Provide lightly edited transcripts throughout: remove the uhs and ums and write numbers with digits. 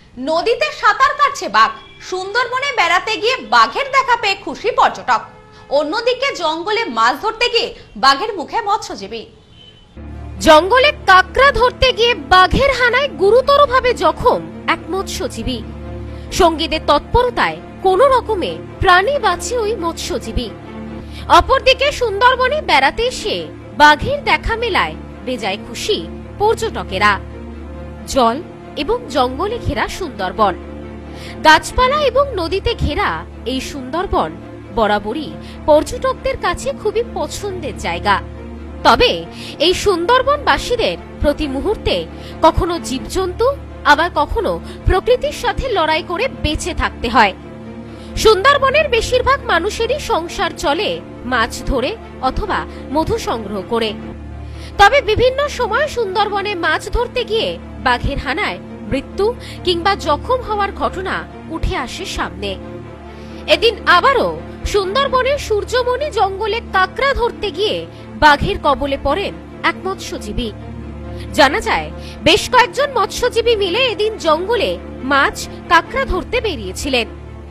নদীতে সাঁতার কাটছে বাঘ। সুন্দরবনে বেড়াতে গিয়ে বাঘের দেখা পেয়ে খুশি পর্যটক। অন্যদিকে জঙ্গলে মাছ ধরতে গিয়ে বাঘের মুখে মৎস্যজীবী। জঙ্গলে কাকড়া ধরতে গিয়ে বাঘের হানায় গুরুতরভাবে জখম এক মৎস্যজীবী। সঙ্গীদের তৎপরতায় কোন রকমে প্রাণী বাঁচে ওই মৎস্যজীবী। অপরদিকে সুন্দরবনে বেড়াতে এসে বাঘের দেখা মেলায় বেজায় খুশি পর্যটকেরা। জল এবং জঙ্গলে ঘেরা সুন্দরবন, গাছপালা এবং নদীতে ঘেরা এই সুন্দরবন বরাবরই পর্যটকদের কাছে খুবই পছন্দের জায়গা। তবে এই সুন্দরবনবাসীদের প্রতি মুহূর্তে কখনো জীবজন্তু, আবার কখনো প্রকৃতির সাথে লড়াই করে বেঁচে থাকতে হয়। সুন্দরবনের বেশিরভাগ মানুষেরই সংসার চলে মাছ ধরে অথবা মধু সংগ্রহ করে। তবে বিভিন্ন সময় সুন্দরবনে মাছ ধরতে গিয়ে বাঘের হানায় মৃত্যু কিংবা জখম হওয়ার ঘটনা উঠে আসে সামনে। এদিন আবারও সুন্দরবনের সূর্যমণি জঙ্গলে কাকড়া ধরতে গিয়ে বাঘের কবলে পড়েন এক মৎস্যজীবী। জানা যায় বেশ কয়েকজন মৎস্যজীবী মিলে এদিন জঙ্গলে মাছ কাকড়া ধরতে বেরিয়েছিলেন।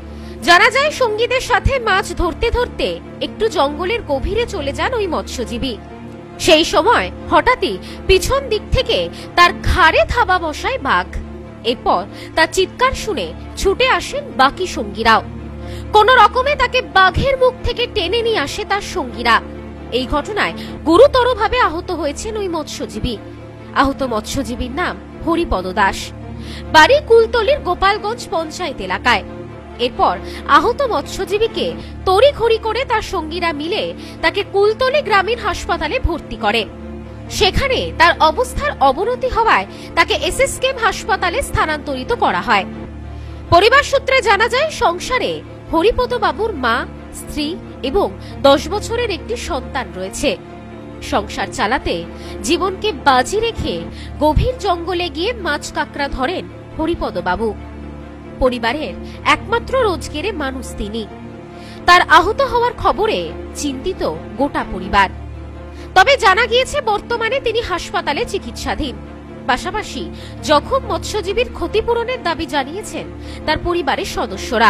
জানা যায় সঙ্গীদের সাথে মাছ ধরতে ধরতে একটু জঙ্গলের গভীরে চলে যান ওই মৎস্যজীবী। সেই সময় হঠাৎই পিছন দিক থেকে তার ঘাড়ে থাবা বসায় বাঘ। এরপর তার চিৎকার শুনে ছুটে আসেন বাকি সঙ্গীরাও। কোন রকমে তাকে বাঘের মুখ থেকে টেনে নিয়ে আসে তার সঙ্গীরা। এই ঘটনায় গুরুতরভাবে আহত হয়েছেন ওই মৎস্যজীবী। আহত মৎস্যজীবীর নাম হরিপদ দাস, বাড়ি কুলতলির গোপালগঞ্জ পঞ্চায়েত এলাকায়। এরপর আহত মৎস্যজীবীকে তড়িঘড়ি করে তার সঙ্গীরা মিলে তাকে কুলতলি গ্রামীণ হাসপাতালে ভর্তি করে। সেখানে তার অবস্থার অবনতি হওয়ায় তাকে এসএসকেএম হাসপাতালে স্থানান্তরিত করা হয়। পরিবার সূত্রে জানা যায় সংসারে হরিপদ বাবুর মা, স্ত্রী এবং 10 বছরের একটি সন্তান রয়েছে। সংসার চালাতে জীবনকে বাজি রেখে গভীর জঙ্গলে গিয়ে মাছ কাকড়া ধরেন হরিপদ বাবু। পরিবারের একমাত্র রোজগারে মানুষ তিনি। তার আহত হওয়ার খবরে চিন্তিত গোটা পরিবার। তবে জানা গিয়েছে বর্তমানে তিনি হাসপাতালে চিকিৎসাধীন। পাশাপাশি জখম মৎস্যজীবীর ক্ষতিপূরণের দাবি জানিয়েছেন তার পরিবারের সদস্যরা।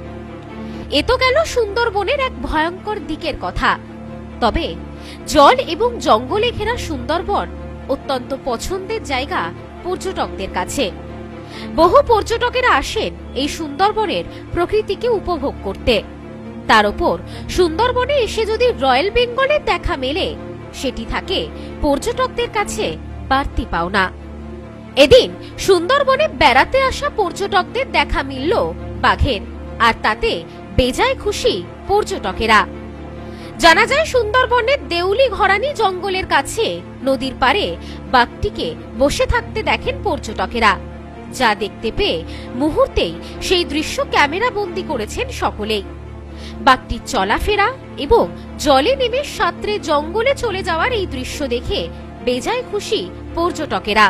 এ তো গেল সুন্দরবনের এক ভয়ঙ্কর দিকের কথা। তবে জল এবং জঙ্গলে ঘেরা সুন্দরবন অত্যন্ত পছন্দের জায়গা পর্যটকদের কাছে। বহু পর্যটকেরা আসেন এই সুন্দরবনের প্রকৃতিকে উপভোগ করতে। তার উপর সুন্দরবনে এসে যদি রয়্যাল বেঙ্গলের দেখা মেলে, সেটি থাকে পর্যটকদের কাছে বাড়তি পাওনা। এদিন সুন্দরবনে বেড়াতে আসা পর্যটকদের দেখা মিলল বাঘের, আর তাতে বেজায় খুশি পর্যটকেরা। জানা যায় সুন্দরবনের দেউলি ঘরানি জঙ্গলের কাছে নদীর পাড়ে বাঘটিকে বসে থাকতে দেখেন পর্যটকেরা। যা দেখতে পেয়ে মুহূর্তেই সেই দৃশ্য ক্যামেরা বন্দী করেছেন সকলেই। বাঘটির চলাফেরা এবং জলে নেমে সাঁতরে জঙ্গলে চলে যাওয়ার এই দৃশ্য দেখে বেজায় খুশি পর্যটকেরা।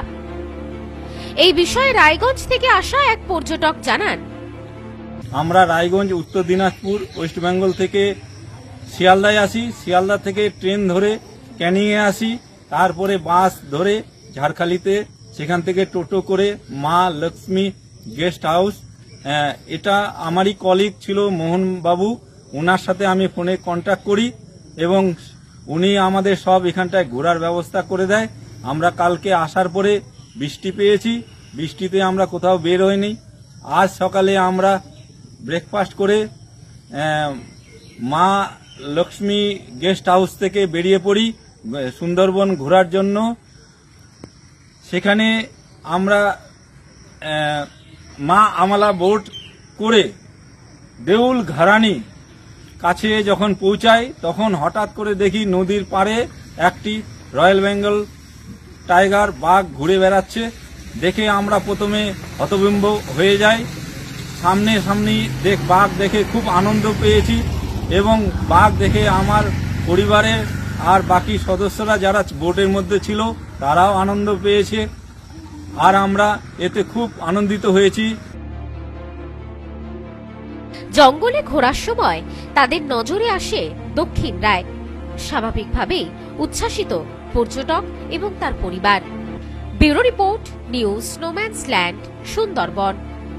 এই বিষয়ে রায়গঞ্জ থেকে আসা এক পর্যটক জানান, আমরা রায়গঞ্জ, উত্তর দিনাজপুর, ওয়েস্ট বেঙ্গল থেকে শিয়ালদায় আসি। শিয়ালদা থেকে ট্রেন ধরে ক্যানিংয়ে আসি, তারপরে বাস ধরে ঝাড়খালিতে, সেখান থেকে টোটো করে মা লক্ষ্মী গেস্ট হাউস। এটা আমারই কলিগ ছিল মোহন বাবু, ওনার সাথে আমি ফোনে কন্ট্যাক্ট করি এবং উনি আমাদের সব এখানটায় ঘোরার ব্যবস্থা করে দেয়। আমরা কালকে আসার পরে বৃষ্টি পেয়েছি, বৃষ্টিতে আমরা কোথাও বের হইনি। আজ সকালে আমরা ব্রেকফাস্ট করে মা লক্ষ্মী গেস্ট হাউস থেকে বেরিয়ে পড়ি সুন্দরবন ঘোরার জন্য। সেখানে আমরা মা আমলা বোট করে দেউল ঘরানি কাছে যখন পৌঁছাই, তখন হঠাৎ করে দেখি নদীর পাড়ে একটি রয়্যাল বেঙ্গল টাইগার বাঘ ঘুরে বেড়াচ্ছে। দেখে আমরা প্রথমে হতভম্ব হয়ে যাই। সামনাসামনি বাঘ দেখে খুব আনন্দ পেয়েছি এবং বাঘ দেখে আমার পরিবারের আর বাকি সদস্যরা যারা বোটের মধ্যে ছিল তারাও আনন্দ পেয়েছে, আর আমরা এতে খুব আনন্দিত হয়েছি। জঙ্গলে ঘোরার সময় তাদের নজরে আসে দক্ষিণ রায়। স্বাভাবিকভাবেই উচ্ছ্বাসিত পর্যটক এবং তার পরিবার। Bureau report, news Snowman's Land, Sundarbans.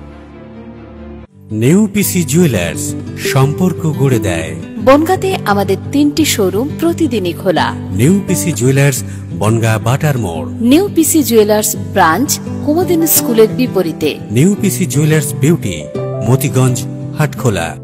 নেউপিসি জুয়েলার্স, সম্পর্ক গড়ে দেয়। বনগাঁতে আমাদের 3টি শোরুম প্রতিদিনই খোলা। নেউপিসি জুয়েলার্স, বনগাঁ বাটার মোড়। নিউপিসি জুয়েলার্স ব্রাঞ্চ কুমদিন স্কুলের বিপরীতে। নেউপিসি জুয়েলার্স বিউটি, মতিগঞ্জ, হাটখোলা।